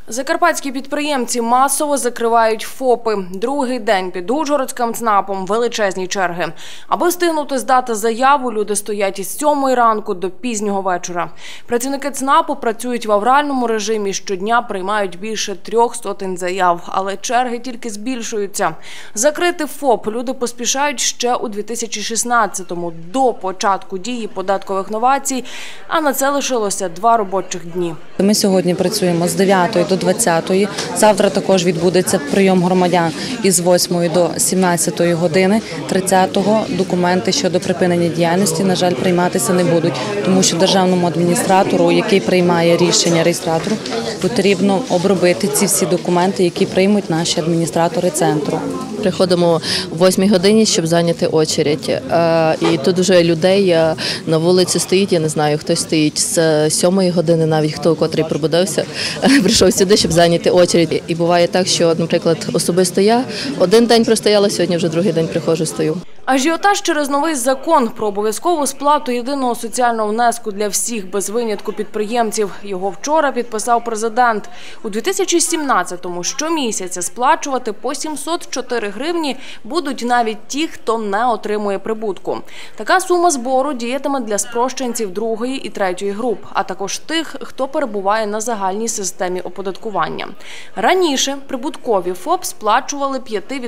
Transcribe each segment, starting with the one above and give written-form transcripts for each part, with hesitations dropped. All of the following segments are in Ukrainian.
Закарпатські підприємці масово закривають ФОПи. Другий день під Ужгородським ЦНАПом величезні черги. Аби встигнути здати заяву, люди стоять із 7 ранку до пізнього вечора. Працівники ЦНАПу працюють в авральному режимі, щодня приймають більше 300 заяв. Але черги тільки збільшуються. Закрити ФОП люди поспішають ще у 2016-му, до початку дії податкових новацій, а на це лишилося 2 робочих дні. Ми сьогодні працюємо з 9 до 20-ї. Завтра також відбудеться прийом громадян із 8 до 17 години. 30-го документи щодо припинення діяльності, на жаль, прийматися не будуть, тому що державному адміністратору, який приймає рішення реєстратору, потрібно обробити ці всі документи, які приймуть наші адміністратори центру. Приходимо о 8 годині, щоб зайняти очередь. І тут вже людей на вулиці стоїть, я не знаю, хтось стоїть з 7 години, навіть хто котрий пробудився, прийшов сюди, щоб зайняти очередь. І буває так, що, наприклад, особисто я один день простояла, сьогодні вже другий день приходжу, стою. Ажіотаж через новий закон про обов'язкову сплату єдиного соціального внеску для всіх без винятку підприємців. Його вчора підписав президент. У 2017-му щомісяця сплачувати по 704 гривні будуть навіть ті, хто не отримує прибутку. Така сума збору діятиме для спрощенців 2-ї і 3-ї груп, а також тих, хто перебуває на загальній системі оподаткування. Раніше прибуткові ФОП сплачували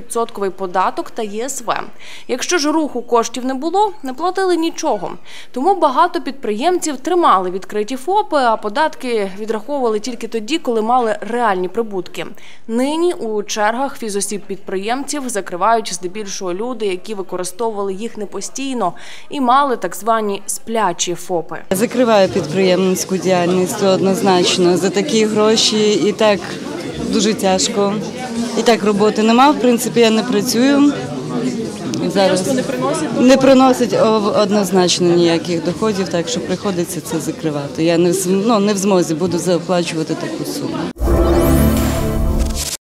5% податок та ЄСВ. Якщо ж руху коштів не було, не платили нічого. Тому багато підприємців тримали відкриті ФОПи, а податки відраховували тільки тоді, коли мали реальні прибутки. Нині у чергах фізосіб-підприємців закривають здебільшого люди, які використовували їх не постійно і мали так звані сплячі ФОПи. Закриваю підприємницьку діяльність однозначно. За такі гроші і так дуже тяжко. І так роботи нема, в принципі, я не працюю. Зараз не приносить однозначно ніяких доходів, так що приходиться це закривати. Я не в змозі буду заплачувати таку суму.